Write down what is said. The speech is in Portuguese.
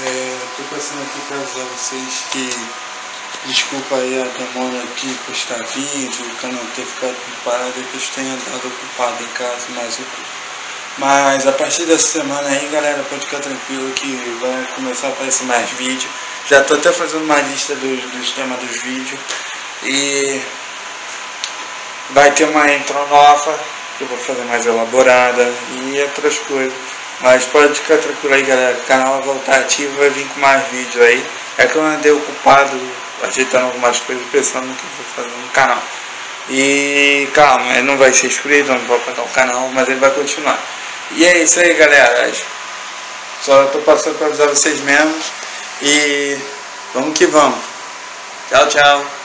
Tô passando aqui para avisar vocês que desculpa aí a demora aqui postar vídeo, o canal ter ficado ocupado, que eu tenha andado ocupado em casa, mas a partir dessa semana aí, galera, pode ficar tranquilo que vai começar a aparecer mais vídeo. Já tô até fazendo uma lista dos temas dos vídeos e vai ter uma intro nova que eu vou fazer mais elaborada e outras coisas. Mas pode ficar tranquilo aí, galera, o canal vai voltar ativo, vai vir com mais vídeos aí. É que eu andei ocupado ajeitando algumas coisas, pensando no que eu vou fazer no canal. E calma, ele não vai ser inscrito, não vou apagar o canal, mas ele vai continuar. E é isso aí, galera, só tô passando para avisar vocês mesmo. E vamos que vamos. Tchau, tchau.